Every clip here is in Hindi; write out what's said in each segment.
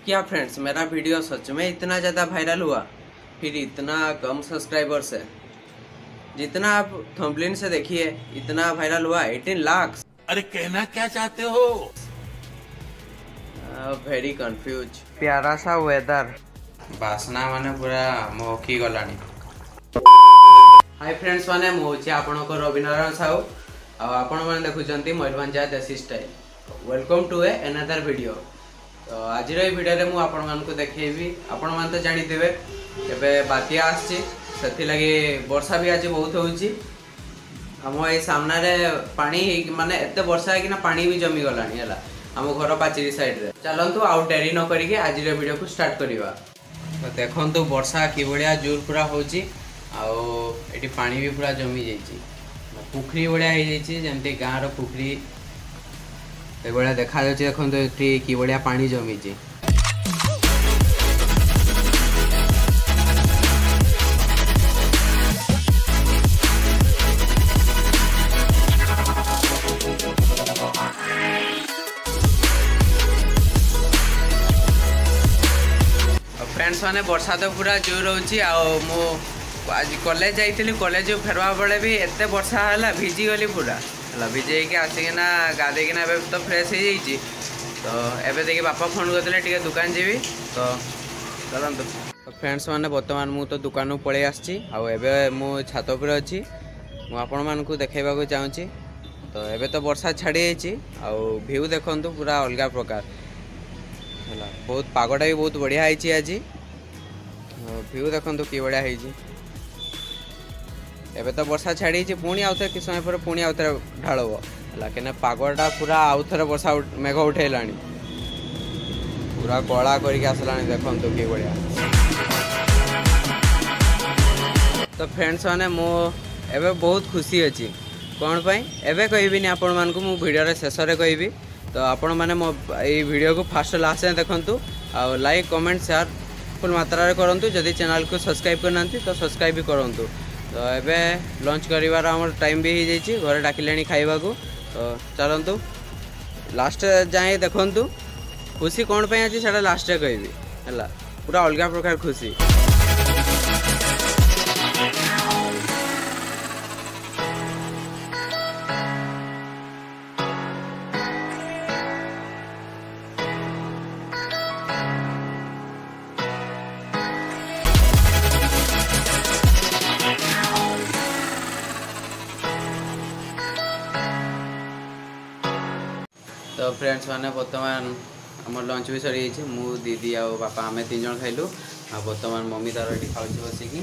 क्या फ्रेंड्स, मेरा वीडियो सच में इतना ज़्यादा वायरल हुआ, फिर इतना कम सब्सक्राइबर्स है। जितना आप थंबनेल से देखिए इतना वायरल हुआ 18 लाख। अरे कहना क्या चाहते हो? Very confuse. प्यारा सा वेदर, बासना माने पूरा महकी गलानी। हाय फ्रेंड्स माने मुझे आपनकर रविनारायण साहू आपण माने देखुचंती Mayurbhanj desi style. Welcome to another video. तो आज वीडियो में आपण मानक देखी आपण मान तो जानिथिबे एबे बातिया आछि सेथि लगी वर्षा भी आज बहुत होउची। हम ए सामने रे पानी माने एते वर्षा है कि ना पानी भी जमी गलानी हला हम घर पाचेरी साइड रे। चलंतु आउ डेरी न करिके आज वीडियो को स्टार्ट करिवा। तो देखंतु वर्षा कि बढिया जोर पूरा होउची आउ एटी पानी भी पूरा जमी जाइची। पुखरी बढिया हो जाइची जेमते गाँ रो पुखरी एबळे देखा जाउची। देखंतु एटी कि बढिया पानी जमीची। फ्रेंड्स माने वर्षा तो पूरा जोर होची आ मो आज कॉलेज जाइतिली। कॉलेज फेरवा बेले भी एते वर्षा हला भिजी गली पूरा हला। भिजे के आसिकिना गाधे किना एबे तो फ्रेश हो जाइची। तो एबे देखि बापा फोन करथिले टिके दुकान जेबी तो चलंतु। तो फ्रेंड्स माने वर्तमान मु तो दुकान नु पळे आछी आ एबे मु छात ऊपर अछि। मु आपण मानकु देखाइबा को चाहूची। तो एबे तो वर्षा छाड़ी जाइची आ व्यू देखंतु पूरा अलगा प्रकार हला। बहुत पागटा भी बहुत बढ़िया आइची आज। व्यू देखंतु कि बढ़िया होइची। एबे तो वर्षा छाड़ी पुणी आउथे कि समय पर पुणी आउथे ढाळबो हला केने पागटा पूरा आउथरे वर्षा मेघ उठेलानी पूरा कला करके आसलानी। देखंतु कि बढ़िया। तो फ्रेंड्स माने मो एबे बहुत खुशी अछि। कोन पई एबे कहबिनी आपण मानकु मु वीडियो रे शेष रे कहबी। तो आपण माने मो ए वीडियो को फास्ट लास्ट में देखंतु आ लाइक कमेंट शेयर फुल मात्रा रे करंतु। जदि चैनल को सब्सक्राइब करनांती तो सब्सक्राइब भी करंतु। तो एबे लंच करिवार हमर टाइम भी हो जाइए। घरे डाकिलेनी खाइबा को। तो चलंतु लास्ट जाए देखंतु खुशी कौन पे अछि सेटा लास्ट रे कहबी हला। पूरा अलगा प्रकार खुशी। तो फ्रेंड्स माने वर्तमान आम लंच भी सरी जाइए। मु दीदी आ बापा आम 3 जन खाइलु आ वर्तमान मम्मी तार ये खाऊँ बसिकी।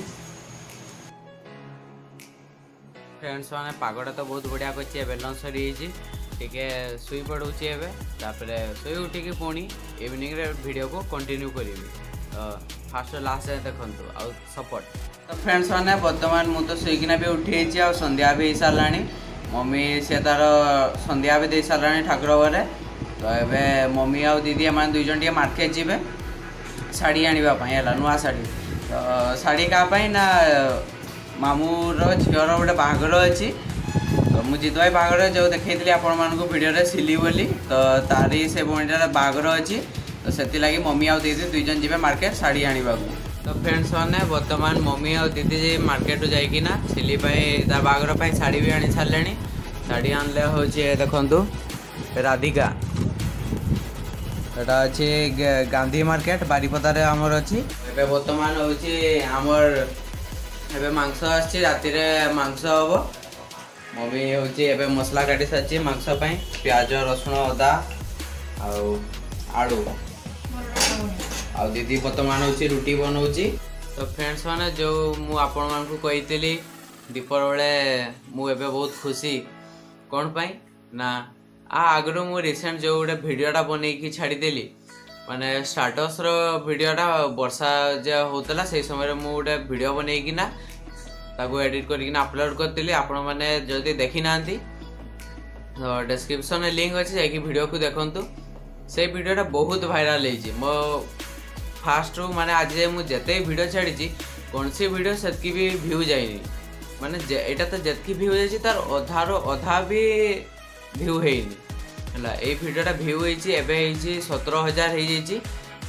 फ्रेंड्स माने पागटा तो बहुत बढ़िया करछि। एबे लंच सरी जाइए टिके सुई पड़ुछि। एबे तापरे सुई उठिकी पुणी इवनिंग रे वीडियो को कंटिन्यू करिवि। तो फास्ट लास्ट देखंतु आ सपोर्ट। तो फ्रेंड्स माने वर्तमान मु तो सुईकिना भी उठी जाइए आ संध्या भी सारलानी। मम्मी से तार संध्या भी दे सारे ठाकुर घरे। तो ये मम्मी आ दीदी एम 2 जन मार्केट जी शाढ़ी आने नुआ शाढ़ी। तो शाढ़ी क्या ना मामूर झीर गोटे बाहागर अच्छी। तो मुझे जित भाई बाहागर जो देखी आपण मानक वीडियो सिली बोली। तो तारी से बणीटार बाहागर अच्छी। तो से लगी मम्मी आ दीदी 2 जन जी मार्केट शाढ़ी आने। तो फ्रेंड्स माने वर्तमान मम्मी और दीदी जी मार्केट जाइकिना सिली तार बाहागर शाढ़ी भी आनी सारे। शाढ़ी आनले हूँ देखु राधिका एटा अच्छी गांधी मार्केट बारीपदार आमर अच्छी। एबे वर्तमान होची आमर एबे मांस आछि। राति रे मांस हबो। मम्मी होची एबे मसला काटी साची मांस पई प्याज रसुण अदा आलू आ दीदी वर्तमान होची रुटी बनाउची। तो फ्रेंड्स माने जो मु आपण मानकु कहितली दीपर बेले मु एबे बहुत खुशी। कौन पाई ना आगु मु रिसेंट जो गोटे वीडियोटा बनईकी छाड़देली माने स्टाटस रो वीडियोटा वर्षा जे होतला से समय मु गोटे वीडियो बनईकिना ताको एडिट करकिना अपलोड करतिली। आपण माने जदी देखि नांती तो डिस्क्रिप्शन में लिंक अछि जाकि वीडियो को देखंतु। से वीडियोटा बहुत वायरल होईची। मो फास्ट रू माने आज जे मु जते वीडियो छाड़ी कौन सी वीडियो सेतकी भी व्यू जाइनी। माने एटा तो जतकी व्यू जाइची तार अधारो अधा भी व्यू हेइनी हला। ए वीडियोटा व्यू होईची एबे होईची 17,000 हो जाइची।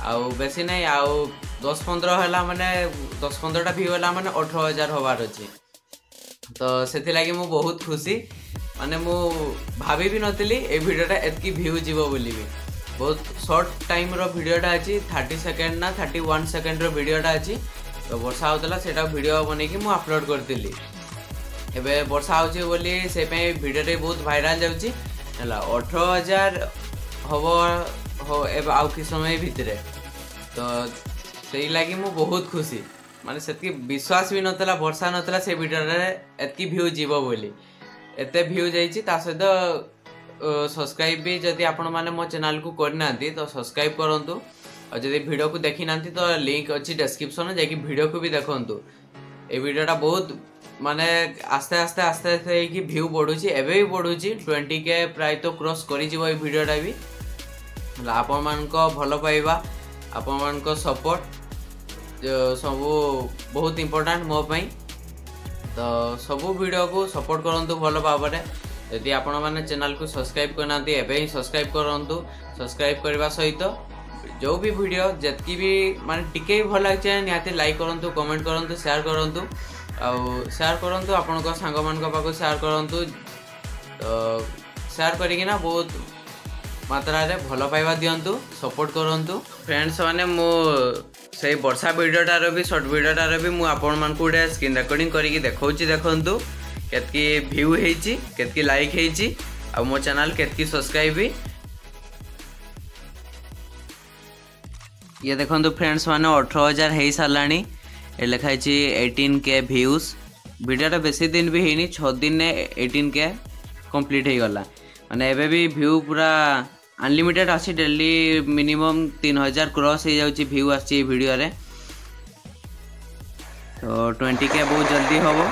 आउ बेसी नहीं आउ 10-15 है माने 10-15टा व्यू है माने 18,000 हबार अच्छे तो से लगी मु बहुत खुशी माने मु भाभी भी नथिली ए वीडियोटा एतकी व्यू जीवो बोली भी बहुत शॉर्ट टाइम रो वीडियोटा अच्छी 30 सेकेंड ना 31 सेकेंड रो वीडियोटा अच्छी तो वर्षा होता से वीडियो बनईकि मु अपलोड करती एबे वर्षा होची बोली से वीडियो बहुत भाइराल जाउची हला 18,000 हम एबे आउ कि समय भितर तो से लगी मु बहुत खुशी माने सेतकी विश्वास भी नतला वर्षा नतला से वीडियो रे एतकी व्यू जीवो बोली एते व्यू जाइची ता सहित सब्सक्राइब भी जदि आपण माने मो चैनल को करना तो सब्सक्राइब करंतु और जदि वीडियो को देखि नांती तो लिंक अछि डिस्क्रिप्शन जाकि वीडियो को भी देखंतु ए वीडियोटा बहुत माने आस्ते आस्ते आस्ते आस्ते कि व्यू बढ़ुची एबे भी बढ़ुची 20K प्राय तो क्रॉस करि जीवो ए वीडियोटा भी आपण मान को भलो पाइबा आपण मान को सपोर्ट सब बहुत इंपोर्टेंट मो पई तो सब वीडियो को सपोर्ट करंतु भलो भाबरे यदि आपण माने चैनल को सब्सक्राइब करना एबे ही सब्सक्राइब करंतु सब्सक्राइब करबा सहित जो भी वीडियो जतकी भी माने टिके भल लागे निहाती लाइक करंतु कमेंट करंतु शेयर करंतु आउ शेयर करंतु आपण को संग मान को पाको शेयर करंतु तो शेयर करिकि ना बहुत मात्रा रे भलो पाइबा दियंतु सपोर्ट करंतु फ्रेंड्स माने मो से वर्षा वीडियोटार भी शॉर्ट वीडियोटार भी मु आपण मान को स्क्रीन रिकॉर्डिंग करिकि देखौची देखंतु केतकी व्यू हेची केतकी लाइक हेची आ मो चैनल केतकी सब्सक्राइब भी ये देखंतु फ्रेंड्स माने 18,000 हेई सालानी ए लिखाई 18K व्यूज वीडियोटा बेसी दिन भी हेनी 6 दिन ने 18K कंप्लीट हे गला माने एबे भी व्यू पूरा अनलिमिटेड अच्छी डेली मिनिमम 3,000 क्रॉस हो जाउची व्यू आछि वीडियो रे तो 20K बहुत जल्दी होबो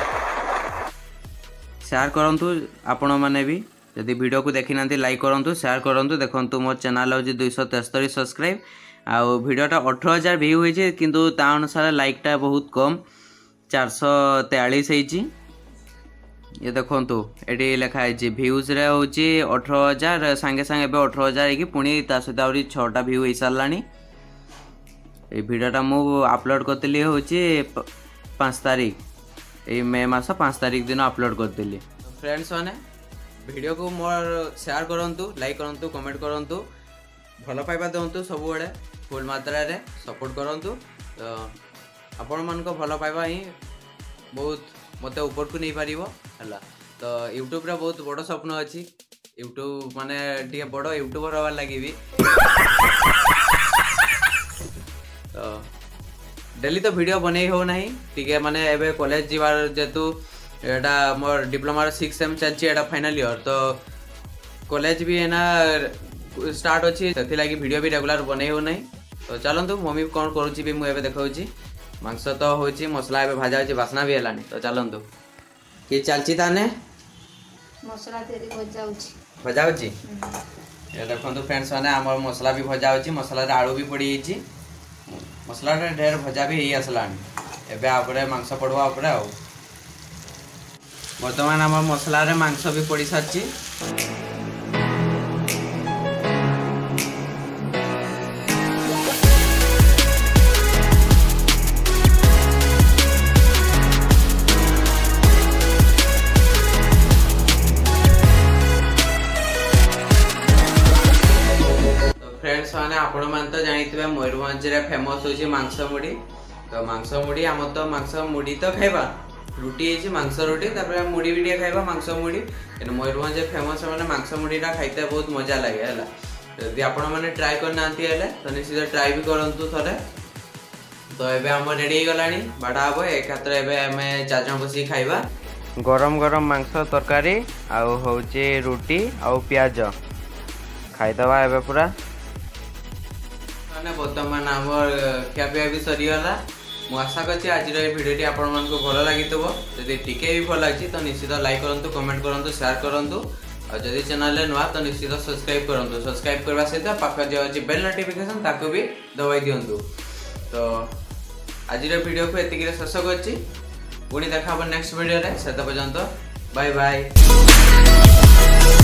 शेयर करंतु आपण माने भी यदि वीडियो को देखि नांती लाइक करंतु शेयर करंतु देखंतु मोर चैनल होची 273 सब्सक्राइब आ वीडियोटा 18,000 व्यू होइचे किंतु ता अनुसार लाइकटा बहुत कम 443 होइची ये देखंतु एटी लिखा है व्यूज रे होची 18,000 संगे संगे बे 18,000 की पुणी ता सहित आउरी 6टा व्यू हो सारलानी ए वीडियोटा मु अपलोड करतली होची 5 तारीख ए मे मास 5 तारीख दिन अपलोड करतली फ्रेंड्स माने वीडियो को मोर शेयर करंतु लाइक करंतु कमेंट करंतु भलो पाइबा दंतु सब बड़े फुल मात्रा रे सपोर्ट करंतु तो आपण मान को भलो पाइबा ही बहुत मते ऊपर को नहीं पारिबो हला तो YouTube रे बहुत बड़ स्वप्न अछि YouTube माने टिके बड़ यूट्यूबर होवा लागि भी तो डेली तो वीडियो बनै हो नहीं टिके माने एबे कॉलेज जीवार जेतु एटा मोर डिप्लोमा 6 सेम चलछि एटा फाइनल ईयर तो कॉलेज भी है ना स्टार्ट अछि तथि लागि वीडियो भी रेगुलर बनै हो नहीं तो चलंतु मम्मी कोन करूछि भी मु एबे देखौछि मांस तो होची मसला एबे भाजा होची बासना भी हलानी तो चलंतु कि चलची ताने मसला तेरी भजा होची ये देखंतु फ्रेंड्स माने हमर मसला भी भजा होची मसला रे आलू भी पड़ी हिची मसला रे ढेर भजा भी हेई आसलानी एबे आपरे मांस पड़वा आपरे आ वर्तमान हमर मसला रे मांस भी पड़ी साची फ्रेंड्स माने आपण मान तो जानिथिबे मयूरभंज रे फेमस होची मांस मुड़ी तो मांस मुड़ी हम तो मांस मुड़ी तो खाइबा रुटी है मांस रुटी तापर मुड़ी भी खाइबा मांस मुड़ी एने मयूरभंज फेमस माने मांस मुड़ीटा खाइते बहुत मजा लागे हला यदि आपण माने ट्राई करना आंती हेले तो निश्चित ट्राई भी करंतु थरे तो एबे हम रेडी हो गलानी बाडा हबो एक हाथ एबे हमें चार जन बसी खाइबा गरम गरम मांस तरकारी आ होची रुटी आ प्याज खाइदबा एबे पूरा बर्तमान आम खियापिया भी सरीगला मु आशा करছি आज भिडियोटी आपण मन को भल लगी जदि टिके भी भल लगी तो निश्चित लाइक करंतु कमेंट करंतु शेयर करंतु और जदि चैनल रे नुआ तो निश्चित सब्सक्राइब करंतु सब्सक्राइब करबा सहित पाखा जे अछि बेल नोटिफिकेशन ताको भी दबाई दियंतु तो आज भिडियो को एतिकी रे शेष करछि पुणी देखा नेक्स्ट वीडियो रे सेत पर्यंत बाय बाय।